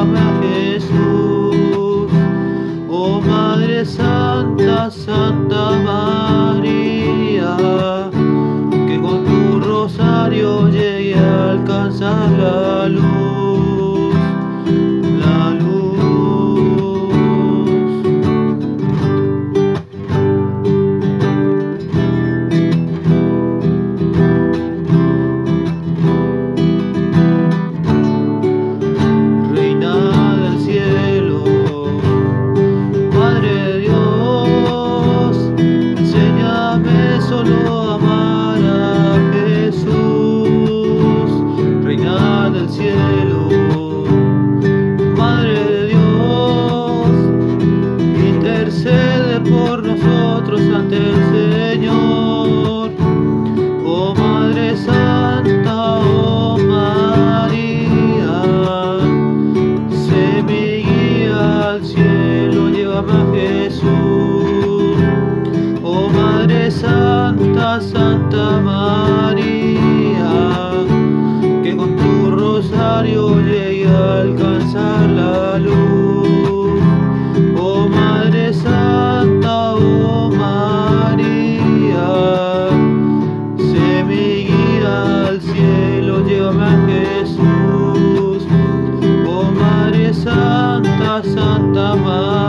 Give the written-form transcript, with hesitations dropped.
llévame a Jesús. Oh Madre Santa, Santa María, que con tu rosario llegue a alcanzar la luz, la luz. Reina del cielo, Madre de Dios, enséñame solo a amar a Jesús. Reina del cielo, Madre de Dios, intercede por nosotros ante el Señor. Oh Madre Santa, oh María, sé mi guía al cielo, llévame a Jesús. Oh Madre Santa, Santa María, que con tu rosario llegue a alcanzar la luz. Oh Madre Santa, oh María, sé mi guía al cielo, llévame a Jesús. Oh Madre Santa, Santa María,